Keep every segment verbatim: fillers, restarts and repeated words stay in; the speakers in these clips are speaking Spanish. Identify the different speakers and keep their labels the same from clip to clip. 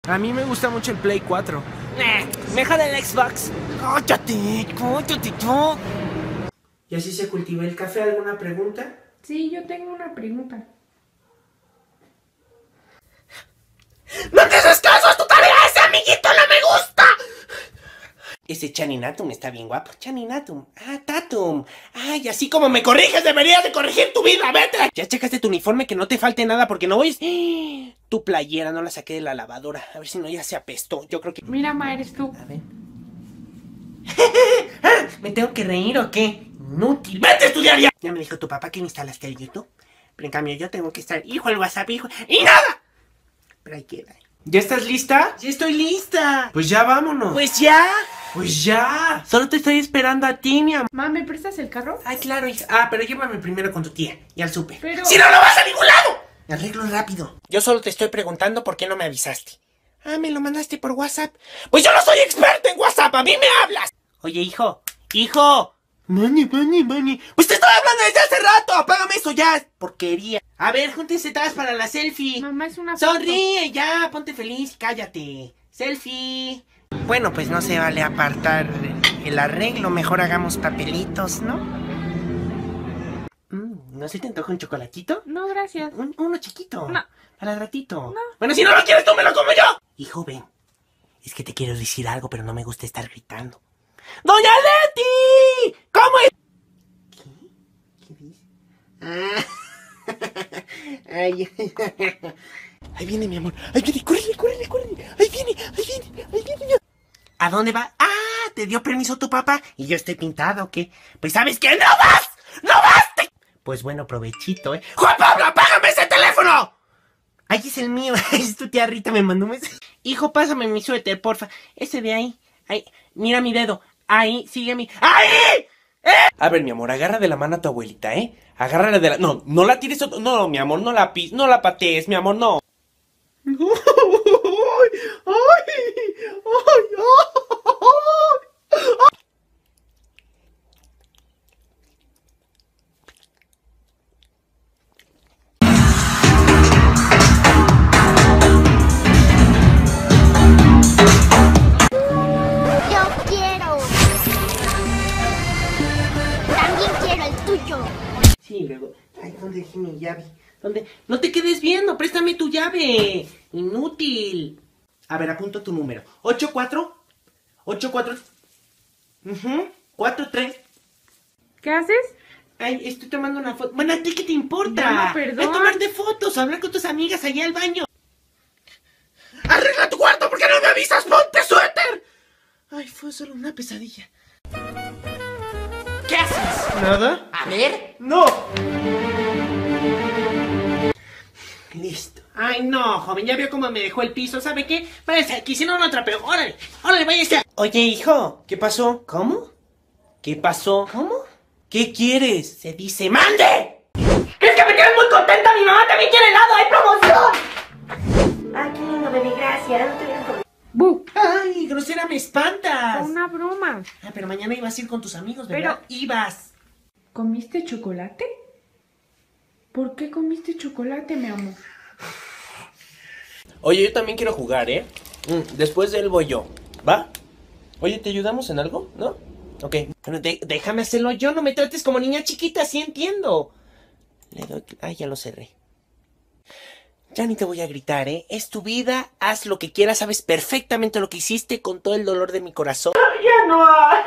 Speaker 1: A mí me gusta mucho el Play cuatro.
Speaker 2: Eh, mejor el Xbox.
Speaker 1: ¡Cállate! ¡Cállate tú! ¿Y así se cultiva el café? ¿Alguna pregunta?
Speaker 3: Sí, yo tengo una pregunta.
Speaker 2: ¡No te haces caso! ¡Es tu tarea! ¡Ese amiguito no me gusta!
Speaker 1: Ese Chaninatum está bien guapo. Chaninatum. Ah, Tatum. Ay, así como me corriges, deberías de corregir tu vida. ¡Vete! Ya checaste tu uniforme, que no te falte nada, porque no voy... Tu playera no la saqué de la lavadora. A ver si no ya se apestó. Yo creo que...
Speaker 3: Mira, ma, eres tú.
Speaker 1: A ver. ¿Me tengo que reír o qué? Inútil. ¡Vete a estudiar ya! Ya me dijo tu papá que me instalaste el YouTube. Pero en cambio yo tengo que estar... Hijo, el WhatsApp, hijo... ¡Y nada! Pero ahí queda. ¿Ya estás lista? ¡Ya estoy lista! Pues ya vámonos.
Speaker 2: Pues ya.
Speaker 1: Pues ya. Solo te estoy esperando a ti, mi amor.
Speaker 3: Ma, ¿me prestas el carro?
Speaker 1: Ay, claro, hija. Ah, pero llévame primero con tu tía. Y al súper.
Speaker 3: Pero...
Speaker 2: ¡Si no, no vas a ningún lado!
Speaker 1: Me arreglo rápido. Yo solo te estoy preguntando por qué no me avisaste. Ah, me lo mandaste por WhatsApp.
Speaker 2: Pues yo no soy experto en WhatsApp. ¡A mí me hablas!
Speaker 1: Oye, hijo. ¡Hijo! Mani, mani, mani.
Speaker 2: Pues te estoy hablando desde hace rato. Apágame eso ya.
Speaker 1: Porquería. A ver, júntense todas para la selfie.
Speaker 3: Mamá, es una foto.
Speaker 1: Sonríe ya, ponte feliz, cállate. Selfie. Bueno, pues no se vale apartar el arreglo. Mejor hagamos papelitos, ¿no? Mm, ¿No se te antoja un chocolatito?
Speaker 3: No, gracias.
Speaker 1: Un, uno chiquito.
Speaker 3: No.
Speaker 1: Para el ratito.
Speaker 3: No.
Speaker 2: Bueno, si no lo quieres tú, me lo como yo.
Speaker 1: Hijo, ven. Es que te quiero decir algo, pero no me gusta estar gritando.
Speaker 2: ¡Doña Leti! ¿Cómo es?
Speaker 1: ¿Qué? ¿Qué dice? Ah. Ay. Ahí viene, mi amor. Ahí viene, córrele, córrele, córrele. Ahí viene, ahí viene, ahí viene. ¿A dónde va? Ah, ¿te dio permiso tu papá? ¿Y yo estoy pintado o qué? Pues ¿sabes qué? ¡No vas! ¡No vas! Te... Pues bueno, provechito, ¿eh?
Speaker 2: ¡Juan Pablo, apágame ese teléfono!
Speaker 1: Ahí es el mío. Es tu tía Rita, me mandó un mensaje. Hijo, pásame mi suéter, porfa. Ese de ahí. Ahí. Mira mi dedo. Ahí, sigue mi...
Speaker 2: ¡Ahí!
Speaker 1: ¡Eh! A ver, mi amor, agarra de la mano a tu abuelita, ¿eh? Agárrala de la... No, no la tires... Otro... No, mi amor, no la pis... No la patees, mi amor, no.
Speaker 2: ¡Ay! ¡Ay! ¡Ay! ¡Ay!
Speaker 4: Yo quiero. También quiero el tuyo.
Speaker 1: Sí, luego... Ay, ¿dónde dejé mi llave? ¿Dónde? No te quedes viendo, préstame tu llave. Inútil. A ver, apunto tu número. ocho cuatro. ocho cuatro. Uh-huh. cuatro tres.
Speaker 3: ¿Qué haces?
Speaker 1: Ay, estoy tomando una foto. Bueno, ¿a ti qué te importa?
Speaker 3: Ya, no, perdón.
Speaker 1: Es tomarte fotos, hablar con tus amigas allá al baño.
Speaker 2: ¡Arregla tu cuarto! ¿Por qué no me avisas? ¡Ponte suéter!
Speaker 1: Ay, fue solo una pesadilla.
Speaker 2: ¿Qué haces?
Speaker 1: ¿Nada?
Speaker 2: A ver.
Speaker 1: ¡No! Listo. Ay, no, joven, ya vio cómo me dejó el piso. ¿Sabe qué? Váyase aquí, si no, no trapeo. ¡Órale! ¡Órale, váyase! Oye, hijo, ¿qué pasó? ¿Cómo? ¿Qué pasó? ¿Cómo? ¿Qué quieres? Se dice ¡mande!
Speaker 2: ¡Es que me tienes muy contenta! ¡Mi mamá también quiere helado! ¡Hay promoción!
Speaker 4: Ay, qué lindo, bebé, gracias. No te voy a...
Speaker 3: ¡Bu!
Speaker 1: ¡Ay, grosera, me espantas!
Speaker 3: Fue una broma.
Speaker 1: Ah, pero mañana ibas a ir con tus amigos, ¿verdad?
Speaker 3: Pero-
Speaker 1: Ibas.
Speaker 3: ¿Comiste chocolate? ¿Por qué comiste chocolate, mi amor?
Speaker 1: Oye, yo también quiero jugar, ¿eh? Mm, después de él voy yo, ¿va? Oye, ¿te ayudamos en algo? ¿No? Ok. Bueno, de- déjame hacerlo yo, no me trates como niña chiquita, sí entiendo. Le doy... Ay, ya lo cerré. Ya ni te voy a gritar, ¿eh? Es tu vida, haz lo que quieras, sabes perfectamente lo que hiciste con todo el dolor de mi corazón.
Speaker 2: ¡Ya no hay!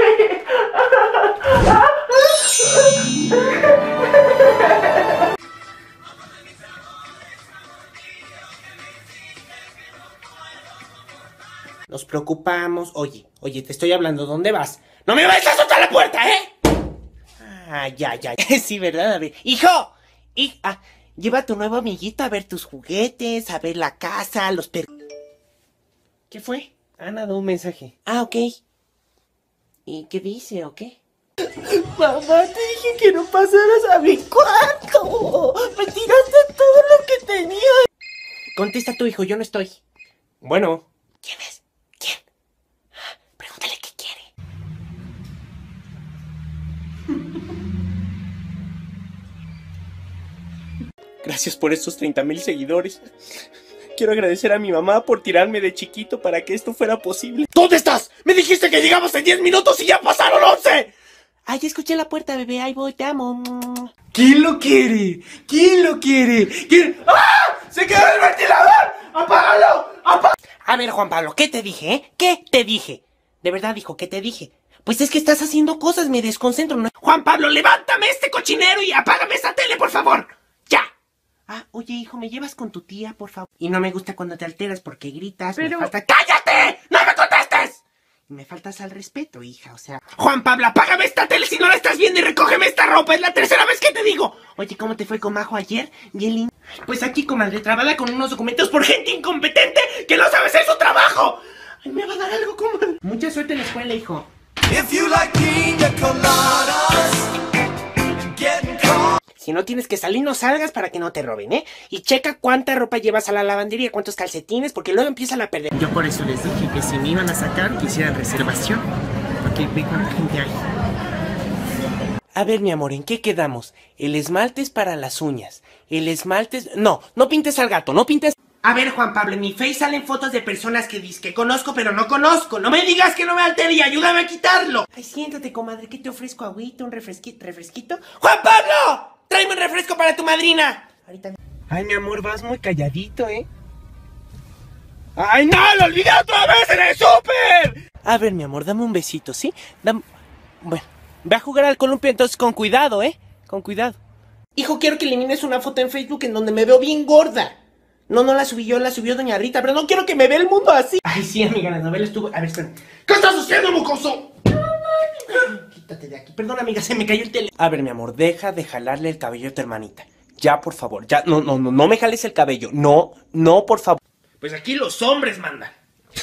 Speaker 1: Nos preocupamos. Oye, oye, te estoy hablando, ¿dónde vas? ¡No me vayas a soltar la puerta, eh! Ah, ya, ya, ya. Sí, ¿verdad? A ver. ¡Hijo! ¡Hij- ah, lleva a tu nuevo amiguito a ver tus juguetes, a ver la casa, los per... ¿Qué fue? Ah, nada, un mensaje. Ah, ok. ¿Y qué dice o qué?
Speaker 2: Mamá, te dije que no pasaras a mi cuarto. Me tiraste todo lo que tenía.
Speaker 1: Contesta tu hijo, yo no estoy. Bueno.
Speaker 2: ¿Quién es? ¿Quién? Pregúntale qué quiere.
Speaker 1: Gracias por estos treinta mil seguidores.
Speaker 2: quiero agradecer a mi mamá por tirarme de chiquito para que esto fuera posible. ¿Dónde estás? Me dijiste que llegamos en diez minutos y ya pasaron once.
Speaker 1: Ay, ya escuché la puerta, bebé. Ahí voy, te amo.
Speaker 2: ¿Quién lo quiere? ¿Quién lo quiere? ¿Quién? ¡Ah! ¡Se quedó el ventilador! ¡Apágalo! ¡Apágalo!
Speaker 1: A ver, Juan Pablo, ¿qué te dije, eh? ¿Qué te dije? De verdad, hijo, ¿qué te dije? Pues es que estás haciendo cosas, me desconcentro, ¿no?
Speaker 2: Juan Pablo, levántame este cochinero y apágame esa tele, por favor. ¡Ya!
Speaker 1: Ah, oye, hijo, ¿me llevas con tu tía, por favor? Y no me gusta cuando te alteras porque gritas,
Speaker 3: Pero-
Speaker 1: me falta...
Speaker 2: ¡Cállate! ¡No me contestes!
Speaker 1: Y me faltas al respeto, hija, o sea...
Speaker 2: Juan Pablo, apágame esta tele si no la estás viendo y recógeme esta ropa. Es la tercera vez que te digo.
Speaker 1: Oye, ¿cómo te fue con Majo ayer? Bien lindo.
Speaker 2: Pues aquí, comadre, trabada con unos documentos por gente incompetente que no sabe hacer su trabajo. Ay, me va a dar algo, comadre.
Speaker 1: Mucha suerte en la escuela, hijo.
Speaker 5: If you like pina coladas, getting caught.
Speaker 1: Si no tienes que salir, no salgas para que no te roben, ¿eh? Y checa cuánta ropa llevas a la lavandería, cuántos calcetines, porque luego empiezan a perder. Yo por eso les dije que si me iban a sacar, que hicieran reservación. Porque ve cuánta gente hay. A ver, mi amor, ¿en qué quedamos? El esmalte es para las uñas. El esmalte es... No, no pintes al gato, no pintes... A ver, Juan Pablo, en mi Face salen fotos de personas que dices que conozco, pero no conozco. No me digas que no me altere y ayúdame a quitarlo. Ay, siéntate, comadre, ¿qué te ofrezco? ¿Agüita? ¿Un refresquito? ¿Refresquito? ¡Juan Pablo! ¡Tráeme un refresco para tu madrina! Ahorita... Ay, mi amor, vas muy calladito, ¿eh?
Speaker 2: ¡Ay, no! ¡Lo olvidé otra vez en el súper!
Speaker 1: A ver, mi amor, dame un besito, ¿sí? Dame... Bueno, ve a jugar al columpio, entonces con cuidado, ¿eh? Con cuidado. Hijo, quiero que elimines una foto en Facebook en donde me veo bien gorda. No, no la subí yo, la subió doña Rita, pero no quiero que me vea el mundo así. Ay, sí, amiga, la novela estuvo... A ver, espera.
Speaker 2: ¿Qué estás haciendo, mocoso?
Speaker 1: Quítate de aquí. Perdón, amiga, se me cayó el tele. A ver, mi amor, deja de jalarle el cabello a tu hermanita. Ya, por favor, ya. No, no, no, no me jales el cabello. No, no, por favor.
Speaker 2: Pues aquí los hombres mandan.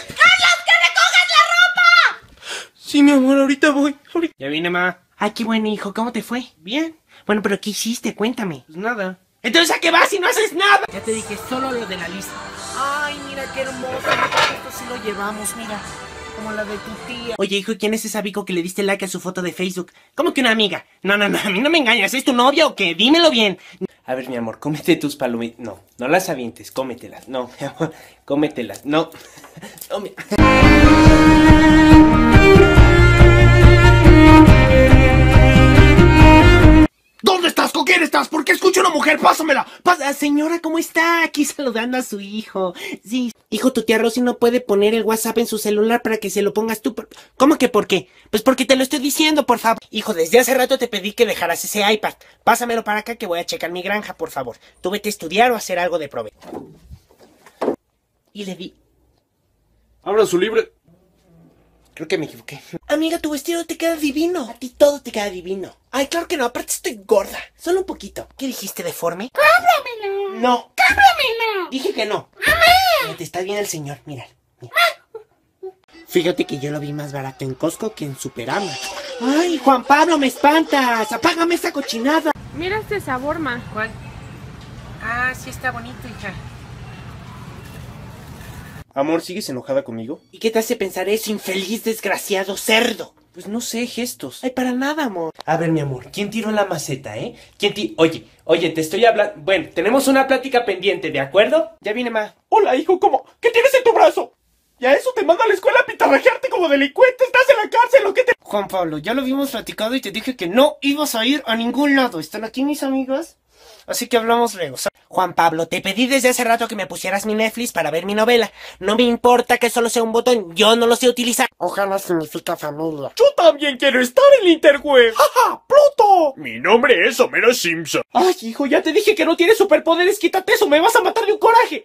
Speaker 1: Sí, mi amor, ahorita voy. Ahorita. Ya vine, ma. Ay, qué buen hijo, ¿cómo te fue? Bien. Bueno, pero ¿qué hiciste? Cuéntame.
Speaker 2: Pues nada. Entonces, ¿a qué vas si no haces nada?
Speaker 1: Ya te dije solo lo de la lista. Ay, mira qué hermoso. Esto sí lo llevamos, mira. Como la de tu tía. Oye, hijo, ¿quién es esa bico que le diste like a su foto de Facebook? ¿Cómo que una amiga? No, no, no, a mí no me engañas. ¿Es tu novia o qué? Dímelo bien. A ver, mi amor, cómete tus palomitas. No, no las avientes, cómetelas. No, mi amor, cómetelas. No. No, mi...
Speaker 2: ¿Dónde estás? ¿Con quién estás? ¿Por qué escucho a una mujer? Pásamela.
Speaker 1: Pasa, señora, ¿cómo está? Aquí saludando a su hijo. Sí. Hijo, tu tía Rosy no puede poner el WhatsApp en su celular para que se lo pongas tú. Por... ¿Cómo que por qué? Pues porque te lo estoy diciendo, por favor. Hijo, desde hace rato te pedí que dejaras ese iPad. Pásamelo para acá que voy a checar mi granja, por favor. Tú vete a estudiar o a hacer algo de provecho. Y le di...
Speaker 2: Abra su libre.
Speaker 1: Creo que me equivoqué. Amiga, tu vestido te queda divino. A ti todo te queda divino. Ay, claro que no, aparte estoy gorda. Solo un poquito. ¿Qué dijiste, deforme?
Speaker 4: ¡Cómpramelo!
Speaker 1: No.
Speaker 4: ¡Cómpramelo!
Speaker 1: Dije que no. Mira, te está bien el señor, mira, mira. Fíjate que yo lo vi más barato en Costco que en Superama. Ay, Juan Pablo, me espantas. Apágame esa cochinada.
Speaker 3: Mira este sabor, ma.
Speaker 1: ¿Cuál? Ah, sí está bonito, hija.
Speaker 2: Amor, ¿sigues enojada conmigo?
Speaker 1: ¿Y qué te hace pensar eso, infeliz, desgraciado, cerdo?
Speaker 2: Pues no sé, gestos.
Speaker 1: Ay, para nada, amor. A ver, mi amor, ¿quién tiró la maceta, eh? ¿Quién ti... Oye, oye, te estoy hablando... Bueno, tenemos una plática pendiente, ¿de acuerdo? Ya viene, ma.
Speaker 2: Hola, hijo, ¿cómo? ¿Qué tienes en tu brazo? ¿Y a eso te manda a la escuela a pitarrajearte como delincuente? ¿Estás en la cárcel o qué te...?
Speaker 1: Juan Pablo, ya lo habíamos platicado y te dije que no ibas a ir a ningún lado. ¿Están aquí mis amigas? Así que hablamos luego. Juan Pablo, te pedí desde hace rato que me pusieras mi Netflix para ver mi novela. No me importa que solo sea un botón, yo no lo sé utilizar. Ojalá significa familia.
Speaker 2: Yo también quiero estar en el interweb. ¡Ja, Pluto! Mi nombre es Homero Simpson. Ay, hijo, ya te dije que no tienes superpoderes. Quítate eso, me vas a matar de un coraje.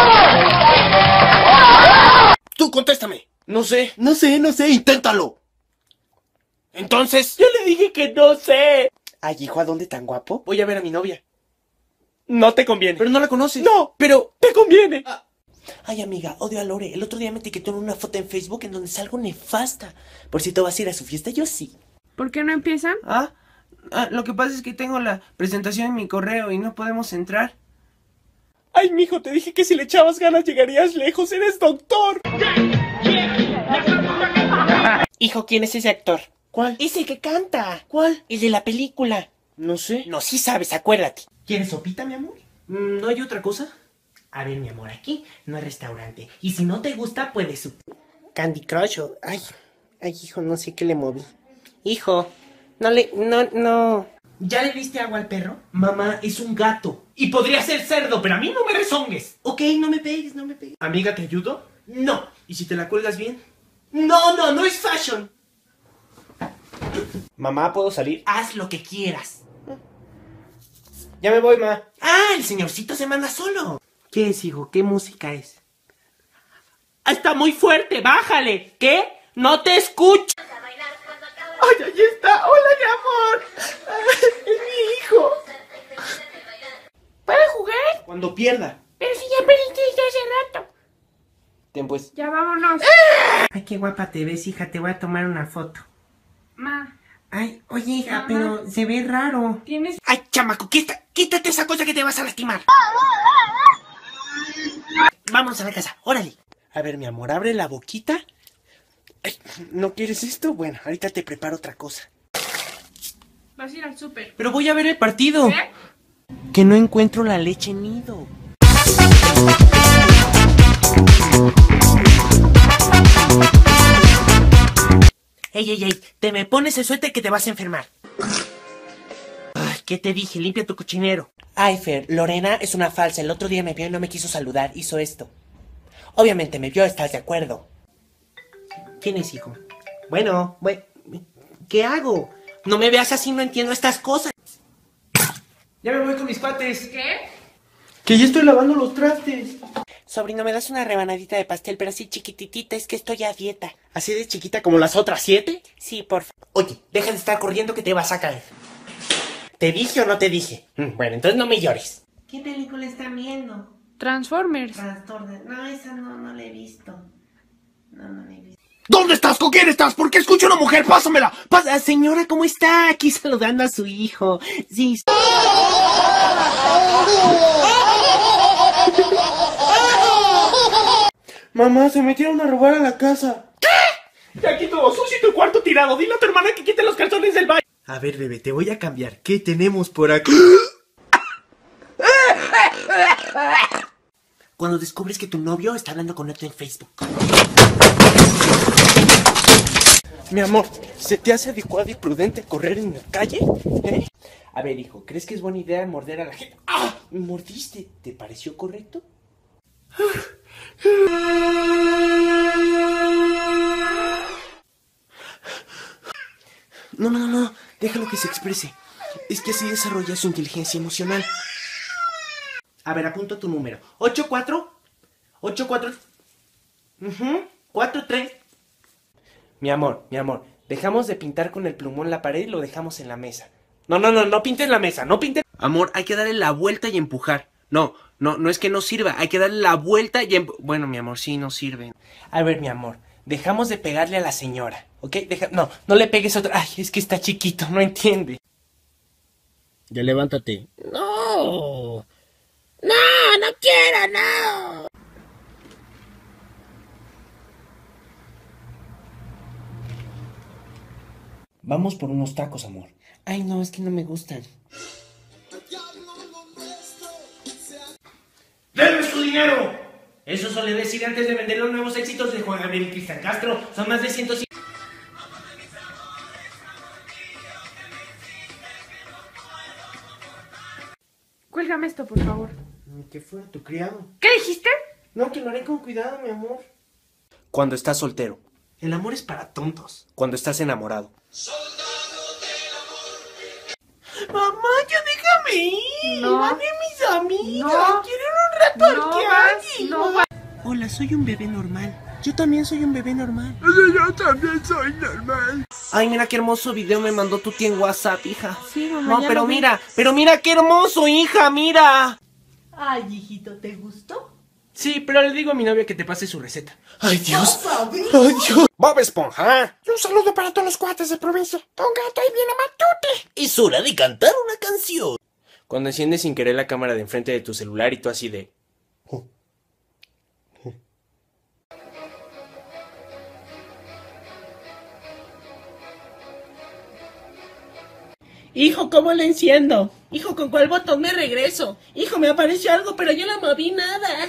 Speaker 1: Tú, contéstame.
Speaker 2: No sé.
Speaker 1: No sé, no sé, inténtalo.
Speaker 2: Entonces, yo le dije que no sé.
Speaker 1: Ay, hijo, ¿a dónde tan guapo? Voy a ver a mi novia.
Speaker 2: No te conviene.
Speaker 1: Pero no la conoces.
Speaker 2: No,
Speaker 1: pero...
Speaker 2: te conviene.
Speaker 1: Ah. Ay, amiga, odio a Lore. El otro día me etiquetó en una foto en Facebook en donde salgo nefasta. Por si tú vas a ir a su fiesta, yo sí.
Speaker 3: ¿Por qué no empiezan?
Speaker 1: Ah, ah, lo que pasa es que tengo la presentación en mi correo y no podemos entrar.
Speaker 2: Ay, mijo, te dije que si le echabas ganas llegarías lejos. Eres doctor.
Speaker 1: Hijo, ¿quién es ese actor?
Speaker 2: ¿Cuál?
Speaker 1: Ese que canta.
Speaker 2: ¿Cuál?
Speaker 1: El de la película.
Speaker 2: No sé.
Speaker 1: No, sí sabes, acuérdate. ¿Quieres sopita, mi amor? ¿No hay otra cosa? A ver, mi amor, aquí no hay restaurante. Y si no te gusta, puedes subir. Candy Crush. Ay, ay, hijo, no sé qué le moví. Hijo, no le, no, no. ¿Ya le diste agua al perro? Mamá, es un gato. Y podría ser cerdo, pero a mí no me rezongues. Ok, no me pegues, no me pegues. Amiga, ¿te ayudo? No. ¿Y si te la cuelgas bien? No, no, no es fashion.
Speaker 2: Mamá, ¿puedo salir?
Speaker 1: Haz lo que quieras.
Speaker 2: Ya me voy, ma.
Speaker 1: Ah, el señorcito se manda solo. ¿Qué es, hijo? ¿Qué música es? Ah, está muy fuerte, bájale. ¿Qué? No te escucho. Ay, ahí está. Hola, mi amor. Es mi hijo.
Speaker 4: ¿Puedo jugar?
Speaker 1: Cuando pierda.
Speaker 4: Pero si ya perdiste esto hace rato.
Speaker 1: Ten pues.
Speaker 3: Ya vámonos.
Speaker 1: Ay, qué guapa te ves, hija. Te voy a tomar una foto.
Speaker 3: Ma,
Speaker 1: Ay, oye, hija,
Speaker 3: Mamá.
Speaker 1: pero se ve raro.
Speaker 3: tienes...
Speaker 1: Ay, chamaco, quita, quítate esa cosa que te vas a lastimar. Vamos a la casa, órale. A ver, mi amor, abre la boquita. Ay, ¿no quieres esto? Bueno, ahorita te preparo otra cosa.
Speaker 3: Vas a ir al súper.
Speaker 1: Pero voy a ver el partido.
Speaker 3: ¿Qué?
Speaker 1: Que no encuentro la leche nido. Ey, ey, ey, te me pones el suéter que te vas a enfermar. Ay, ¿qué te dije? Limpia tu cochinero. Ay, Fer, Lorena es una falsa. El otro día me vio y no me quiso saludar. Hizo esto. Obviamente me vio, ¿estás de acuerdo? ¿Quién es, hijo? Bueno, bueno, ¿qué hago? No me veas así, no entiendo estas cosas. Ya me voy con mis cuates.
Speaker 3: ¿Qué?
Speaker 1: Que ya estoy lavando los trastes. Sobrino, ¿me das una rebanadita de pastel, pero así chiquititita? Es que estoy a dieta. ¿Así de chiquita como las otras siete? Sí, por favor. Oye, deja de estar corriendo que te vas a caer. ¿Te dije o no te dije? Mm, Bueno, entonces no me llores. ¿Qué película están viendo?
Speaker 3: Transformers.
Speaker 1: Trastorno. No, esa no, no la he visto. No, no la he visto.
Speaker 2: ¿Dónde estás? ¿Con quién estás? ¿Por qué escucho una mujer? ¡Pásamela!
Speaker 1: Pasa, señora, ¿cómo está? Aquí saludando a su hijo. Sí. Mamá, se metieron a robar a la casa.
Speaker 2: Y aquí todo sucio y tu cuarto tirado. Dile a tu hermana que quite los calzones del baño.
Speaker 1: A ver, bebé, te voy a cambiar. ¿Qué tenemos por aquí? Cuando descubres que tu novio está hablando con otro en Facebook. Mi amor, ¿se te hace adecuado y prudente correr en la calle? ¿Eh? A ver, hijo, ¿crees que es buena idea morder a la gente? ¡Ah! ¿Me mordiste? ¿Te pareció correcto? No, no, no, no. Déjalo que se exprese. Es que así desarrolla su inteligencia emocional. A ver, apunto tu número. ocho cuatro. ocho cuatro. Uh-huh. cuatro tres. Mi amor, mi amor. Dejamos de pintar con el plumón la pared y lo dejamos en la mesa. No, no, no, no pintes la mesa, no pintes. Amor, hay que darle la vuelta y empujar. No, no, no es que no sirva. Hay que darle la vuelta y empujar. Bueno, mi amor, sí, no sirve. A ver, mi amor. Dejamos de pegarle a la señora, ¿ok? Deja... No, no le pegues otra... Ay, es que está chiquito, no entiende.
Speaker 2: Ya levántate.
Speaker 4: No. No, no quiero, no.
Speaker 1: Vamos por unos tacos, amor. Ay, no, es que no me gustan. ¡Denme su dinero! Eso suele decir antes de vender los nuevos éxitos de Juan Gabriel y Cristian Castro. Son más de ciento cincuenta.
Speaker 3: Cuélgame esto, por favor.
Speaker 1: Que fuera tu criado.
Speaker 3: ¿Qué dijiste?
Speaker 1: No, que lo haré con cuidado, mi amor. Cuando estás soltero. El amor es para tontos. Cuando estás enamorado. Mamá, ya déjame ir.
Speaker 3: No.
Speaker 1: Van a ir mis amigas.
Speaker 3: No.
Speaker 1: Quiero ir un rato
Speaker 3: No
Speaker 1: al
Speaker 3: vas,
Speaker 1: calle.
Speaker 3: no vas.
Speaker 1: Hola, soy un bebé normal. Yo también soy un bebé normal.
Speaker 2: Yo también soy normal.
Speaker 1: Ay, mira qué hermoso video me mandó tu tía en WhatsApp, hija.
Speaker 3: Sí, mamá,
Speaker 1: No,
Speaker 3: ya
Speaker 1: pero
Speaker 3: lo vi.
Speaker 1: mira, pero mira qué hermoso, hija, mira.
Speaker 6: Ay, hijito, ¿te gustó?
Speaker 1: Sí, pero le digo a mi novia que te pase su receta. Ay, Dios.
Speaker 6: ¿Sabes?
Speaker 1: Ay, Dios.
Speaker 2: Bob Esponja. Y un saludo para todos los cuates de provincia. Don Gato ahí viene Matute.
Speaker 1: Es hora de cantar una canción. Cuando enciendes sin querer la cámara de enfrente de tu celular y tú así de... Hijo, ¿cómo le enciendo? Hijo, ¿con cuál botón me regreso? Hijo, me apareció algo, pero yo no moví nada.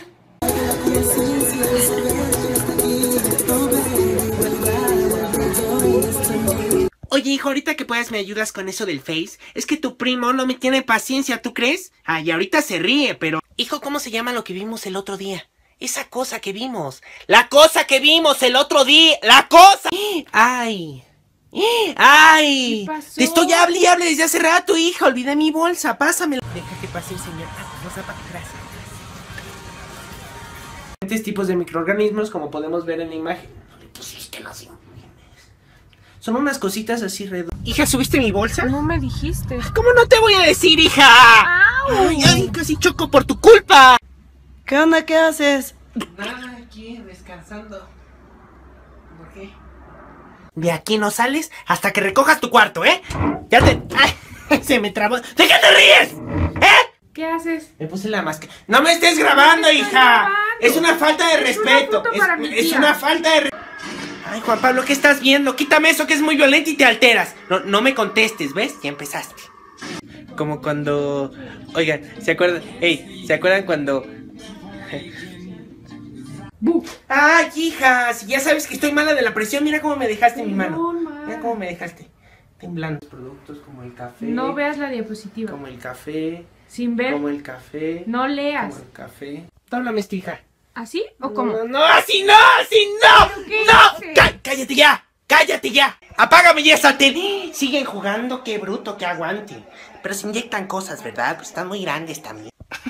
Speaker 1: Oye, hijo, ahorita que puedas me ayudas con eso del Face. Es que tu primo no me tiene paciencia, ¿tú crees? Ay, ahorita se ríe, pero... Hijo, ¿cómo se llama lo que vimos el otro día? Esa cosa que vimos. ¡La cosa que vimos el otro día! ¡La cosa! ¡Ay! ¡Ay!
Speaker 3: ¿Qué pasó?
Speaker 1: Te estoy hable y hable desde hace rato, hija. Olvidé mi bolsa. Pásamela. Deja que pase el señor. Ah, pues, no, gracias, gracias. Diferentes tipos de microorganismos, como podemos ver en la imagen. Pues es que no sé. Son unas cositas así redondas. Hija, ¿subiste mi bolsa?
Speaker 3: No me dijiste.
Speaker 1: ¿Cómo no te voy a decir, hija? Ay, ay, casi choco por tu culpa.
Speaker 6: ¿Qué onda? ¿Qué haces?
Speaker 1: Nada, aquí descansando. ¿Por qué? De aquí no sales hasta que recojas tu cuarto, ¿eh? Ya te... Ay, se me trabó. ¿De qué te ríes? ¿Eh?
Speaker 3: ¿Qué haces?
Speaker 1: Me puse la máscara. ¡No me estés grabando,
Speaker 3: estoy
Speaker 1: hija!
Speaker 3: grabando.
Speaker 1: Es una falta de
Speaker 3: Es una
Speaker 1: respeto.
Speaker 3: foto
Speaker 1: Es,
Speaker 3: para mi
Speaker 1: es
Speaker 3: tía.
Speaker 1: una falta de respeto. Ay, Juan Pablo, ¿qué estás viendo? Quítame eso que es muy violento y te alteras. No, no me contestes, ¿ves? Ya empezaste. Como cuando... Oigan, ¿se acuerdan? Ey, ¿se acuerdan cuando...
Speaker 3: ¡Bu!
Speaker 1: Ay, hija, si ya sabes que estoy mala de la presión, mira cómo me dejaste mi mano.
Speaker 3: Perdón, ma.
Speaker 1: Mira cómo me dejaste. Temblando. Productos como el café.
Speaker 3: No veas la diapositiva.
Speaker 1: Como el café.
Speaker 3: Sin ver.
Speaker 1: Como el café.
Speaker 3: No leas.
Speaker 1: Como el café. Háblame, esta hija.
Speaker 3: ¿Así o cómo?
Speaker 1: No, no, así no, así no.
Speaker 3: ¿Pero qué
Speaker 1: No,
Speaker 3: hice?
Speaker 1: Cá- cállate ya, cállate ya. Apágame ya esa tele. Siguen jugando, qué bruto, qué aguante. Pero se inyectan cosas, ¿verdad? Pues están muy grandes también.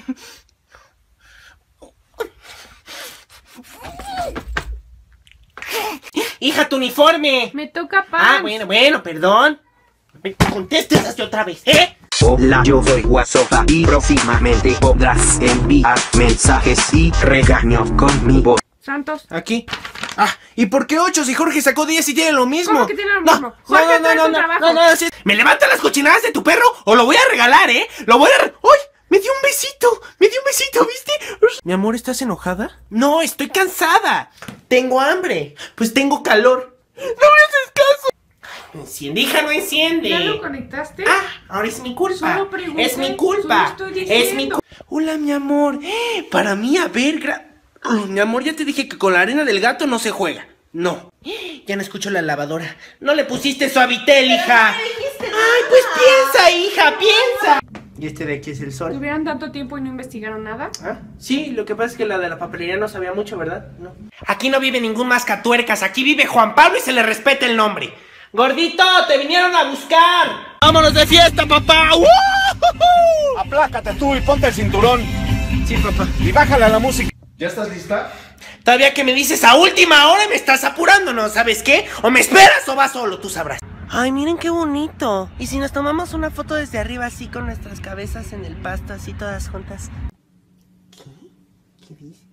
Speaker 1: Hija, tu uniforme.
Speaker 3: Me toca pan.
Speaker 1: Ah, bueno, bueno, perdón. Me contestes así otra vez, ¿eh?
Speaker 7: Hola, yo soy Guasofa y próximamente podrás enviar mensajes y regaños con mi voz.
Speaker 3: Santos.
Speaker 1: Aquí. Ah, ¿y por qué ocho si Jorge sacó diez y tiene lo mismo?
Speaker 3: ¿Cómo que tiene lo
Speaker 1: No,
Speaker 3: mismo? Jorge
Speaker 1: no, no,
Speaker 3: trae
Speaker 1: no,
Speaker 3: su
Speaker 1: no,
Speaker 3: trabajo.
Speaker 1: no, no, sí. ¿Me levantan las cochinadas de tu perro o lo voy a regalar, eh? Lo voy a... re- ¡Uy! Me dio un besito, me dio un besito, ¿viste? Mi amor, ¿estás enojada? No, estoy cansada. Tengo hambre. Pues tengo calor. ¡No me haces caso! No enciende, hija, no enciende.
Speaker 3: ¿Ya lo conectaste?
Speaker 1: Ah, ahora es mi culpa.
Speaker 3: Solo pregunté,
Speaker 1: Es mi culpa.
Speaker 3: solo estoy
Speaker 1: Es mi
Speaker 3: diciendo.
Speaker 1: culpa. Hola, mi amor. Para mí, a ver, gra- Oh, mi amor, ya te dije que con la arena del gato no se juega. No. Ya no escucho la lavadora. No le pusiste suavitel, hija. Ay, pues piensa, hija, piensa. Y este de aquí es el sol.
Speaker 3: ¿Tuvieron tanto tiempo y no investigaron nada?
Speaker 1: ¿Ah? Sí, lo que pasa es que la de la papelería no sabía mucho, ¿verdad? No. Aquí no vive ningún mascatuercas. Aquí vive Juan Pablo y se le respeta el nombre. Gordito, te vinieron a buscar. ¡Vámonos de fiesta, papá! ¡Woo!
Speaker 2: Aplácate tú y ponte el cinturón.
Speaker 1: Sí, papá.
Speaker 2: Y bájale a la música. ¿Ya estás lista?
Speaker 1: Todavía que me dices a última hora me estás apurando, ¿no? ¿Sabes qué? O me esperas o vas solo, tú sabrás. Ay, miren qué bonito. ¿Y si nos tomamos una foto desde arriba así con nuestras cabezas en el pasto, así todas juntas? ¿Qué? ¿Qué dice?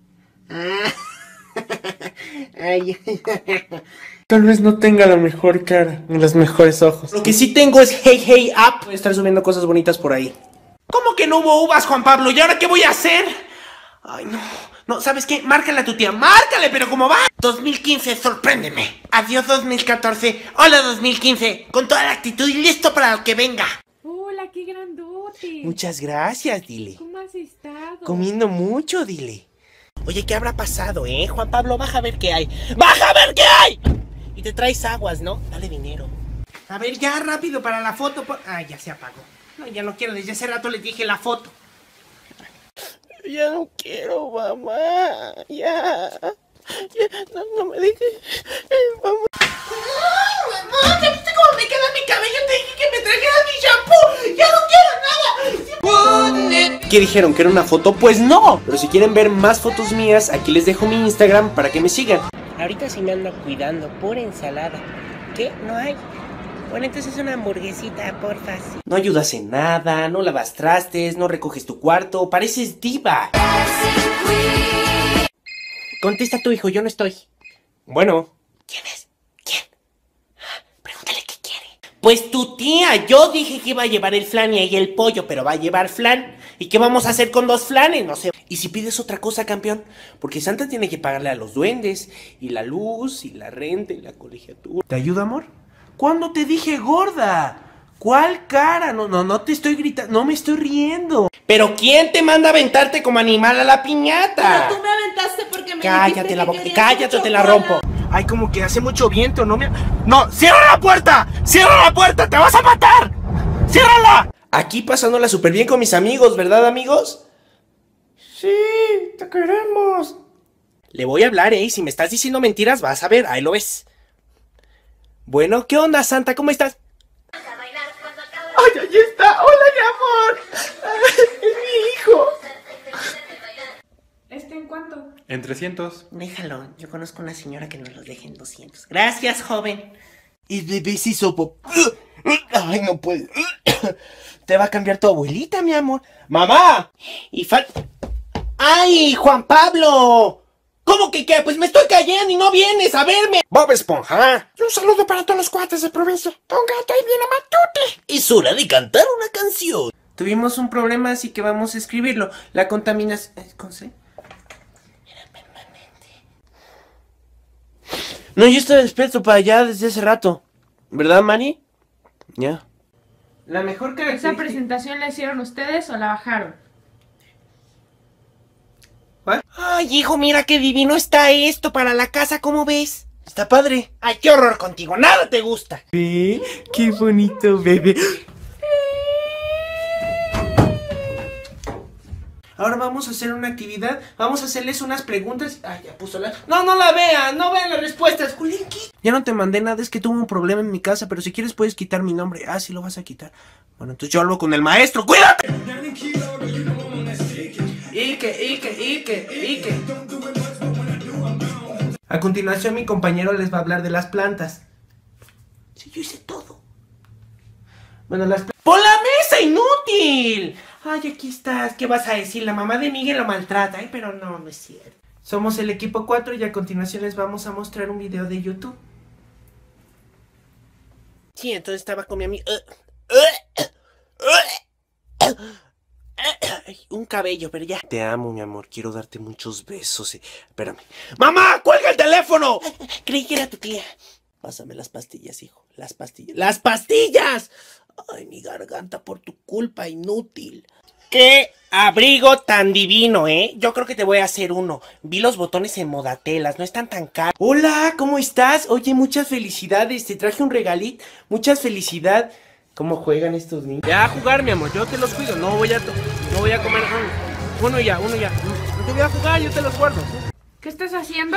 Speaker 1: Ah. Ay. Tal vez no tenga la mejor cara ni los mejores ojos. Lo que sí tengo es Hey Hey Up. Voy a estar subiendo cosas bonitas por ahí. ¿Cómo que no hubo uvas, Juan Pablo? ¿Y ahora qué voy a hacer? Ay, no. No, ¿sabes qué? Márcale a tu tía. ¡Márcale! ¿Pero cómo va? dos mil quince, sorpréndeme. Adiós dos mil catorce. Hola dos mil quince. Con toda la actitud y listo para lo que venga.
Speaker 3: Hola, qué grandote.
Speaker 1: Muchas gracias, dile.
Speaker 3: ¿Cómo has estado?
Speaker 1: Comiendo mucho, dile. Oye, ¿qué habrá pasado, eh? Juan Pablo, baja a ver qué hay. ¡Baja a ver qué hay! Y te traes aguas, ¿no? Dale dinero. A ver, ya, rápido, para la foto. Por... Ah, ya se apagó. No, ya no quiero. Desde hace rato les dije la foto. Ya no quiero, mamá. Ya. Ya. No, no me dejes. Eh, mamá. Ay, mamá, ¿ya viste cómo me queda mi cabello? Te dije que me trajeras mi shampoo. Ya no quiero nada. ¿Qué dijeron? ¿Que era una foto? Pues no. Pero si quieren ver más fotos mías, aquí les dejo mi Instagram para que me sigan. Ahorita sí me ando cuidando. Pura ensalada. ¿Qué? ¿No hay? Bueno, entonces una hamburguesita, porfa. Sí. No ayudas en nada, no lavas trastes, no recoges tu cuarto, pareces diva. Contesta tu hijo, yo no estoy. Bueno. ¿Quién es? ¿Quién? Pregúntale qué quiere. Pues tu tía, yo dije que iba a llevar el flan y ahí el pollo, pero va a llevar flan. ¿Y qué vamos a hacer con dos flanes? No sé. ¿Y si pides otra cosa, campeón? Porque Santa tiene que pagarle a los duendes, y la luz, y la renta, y la colegiatura. ¿Te ayuda, amor? ¿Cuándo te dije gorda? ¿Cuál cara? No, no, no te estoy gritando, no me estoy riendo. ¿Pero quién te manda a aventarte como animal a la piñata?
Speaker 8: Pero tú me aventaste porque me
Speaker 1: Cállate
Speaker 8: dijiste
Speaker 1: la
Speaker 8: que
Speaker 1: boca,
Speaker 8: querías
Speaker 1: cállate o te la
Speaker 8: chocolate.
Speaker 1: rompo.
Speaker 2: Ay, como que hace mucho viento, no me... ¡No! ¡Cierra la puerta! ¡Cierra la puerta! ¡Te vas a matar! ¡Ciérrala!
Speaker 1: Aquí pasándola súper bien con mis amigos, ¿verdad, amigos?
Speaker 2: Sí, te queremos.
Speaker 1: Le voy a hablar, ¿eh? Y si me estás diciendo mentiras, vas a ver, ahí lo ves. Bueno, ¿qué onda, Santa? ¿Cómo estás?
Speaker 2: ¡Ay, ahí está! ¡Hola, mi amor! ¡Es mi hijo!
Speaker 3: ¿Este en cuánto?
Speaker 9: En trescientos.
Speaker 1: Déjalo, yo conozco una señora que nos los deje en doscientos. Gracias, joven. Y bebés y sopo. Ay, no puede. Te va a cambiar tu abuelita, mi amor. ¡Mamá! Y fal... ¡Ay, Juan Pablo! ¿Cómo que qué? Pues me estoy cayendo y no vienes a verme.
Speaker 2: Bob Esponja.
Speaker 4: Y un saludo para todos los cuates de provincia. Don Gato y bien amatute.
Speaker 1: Es hora de cantar una canción. Tuvimos un problema, así que vamos a escribirlo. La contaminación... ¿Cómo se? Era permanente. No, yo estoy despierto para allá desde hace rato. ¿Verdad, Mari? Ya. La mejor
Speaker 3: ¿Esa
Speaker 1: característica...
Speaker 3: presentación la hicieron ustedes o la bajaron?
Speaker 1: Ay, hijo, mira qué divino está esto para la casa, ¿cómo ves? Está padre. Ay, qué horror contigo, nada te gusta.
Speaker 2: ¿Ve? ¡Qué bonito, bebé!
Speaker 1: Ahora vamos a hacer una actividad, vamos a hacerles unas preguntas. Ay, ya puso la... No, no la vean, no vean las respuestas, Julinki. Ya no te mandé nada, es que tuve un problema en mi casa, pero si quieres puedes quitar mi nombre. Ah, sí lo vas a quitar. Bueno, entonces yo hablo con el maestro, ¡cuídate! Ike, Ike, Ike, Ike. A continuación mi compañero les va a hablar de las plantas. Sí, yo hice todo. Bueno, las plantas... ¡Pon la mesa, inútil! Ay, aquí estás, ¿qué vas a decir? La mamá de Miguel lo maltrata, ¿eh? Pero no, no es cierto. Somos el equipo cuatro y a continuación les vamos a mostrar un video de YouTube. Sí, entonces estaba con mi amigo... Un cabello, pero ya. Te amo, mi amor. Quiero darte muchos besos. Eh. Espérame. ¡Mamá! ¡Cuelga el teléfono! Creí que era tu tía. Pásame las pastillas, hijo. Las pastillas. ¡Las pastillas! Ay, mi garganta por tu culpa, inútil. ¡Qué abrigo tan divino, eh! Yo creo que te voy a hacer uno. Vi los botones en Modatelas, no están tan caros. Hola, ¿cómo estás? Oye, muchas felicidades. Te traje un regalito. Muchas felicidades. ¿Cómo juegan estos niños? Ya a jugar, mi amor, yo te los cuido, no voy a no voy a comer uno, uno ya, uno ya. No te voy a jugar, yo te los guardo.
Speaker 3: ¿Qué estás haciendo?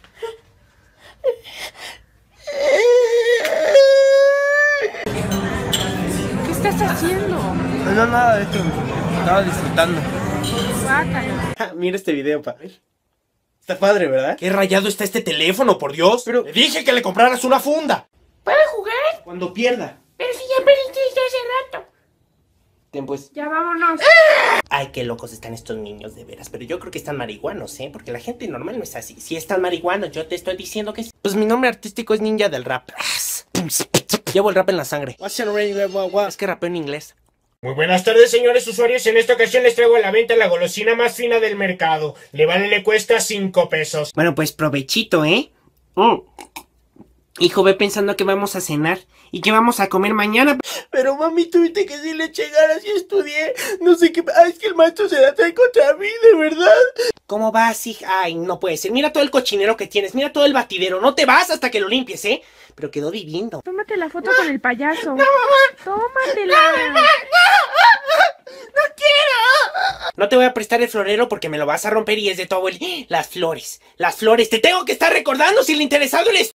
Speaker 3: ¿Qué estás haciendo?
Speaker 1: No, no, nada de esto. Estaba disfrutando.
Speaker 3: Guácala.
Speaker 1: Mira este video, pa. Está padre, ¿verdad? Qué rayado está este teléfono, por Dios. Pero le dije que le compraras una funda.
Speaker 4: ¿Puedo jugar?
Speaker 1: Cuando pierda.
Speaker 4: Pero si ya perdiste hace rato.
Speaker 1: Ten pues.
Speaker 3: Ya vámonos.
Speaker 1: Ay, qué locos están estos niños, de veras. Pero yo creo que están marihuanos, ¿eh? Porque la gente normal no es así. Si están marihuanos, yo te estoy diciendo que... Pues mi nombre artístico es Ninja del Rap. Llevo el rap en la sangre. Es que rapeo en inglés.
Speaker 2: Muy buenas tardes, señores usuarios. En esta ocasión les traigo a la venta la golosina más fina del mercado. Le vale, le cuesta cinco pesos.
Speaker 1: Bueno, pues provechito, ¿eh? Mm. Hijo, ve pensando que vamos a cenar y que vamos a comer mañana. Pero mami, tuviste que decirle che ganas y estudié. No sé qué... Ay, es que el maestro se la trae contra mí, de verdad. ¿Cómo vas, hija? Ay, no puede ser. Mira todo el cochinero que tienes. Mira todo el batidero. No te vas hasta que lo limpies, ¿eh? Pero quedó divino.
Speaker 3: Tómate la foto con el payaso.
Speaker 4: ¡No, mamá!
Speaker 3: Tómatela.
Speaker 4: ¡No, mamá! ¡No! ¡No quiero!
Speaker 1: No te voy a prestar el florero porque me lo vas a romper y es de tu abuelo. Las flores, las flores. Te tengo que estar recordando si el interesado eres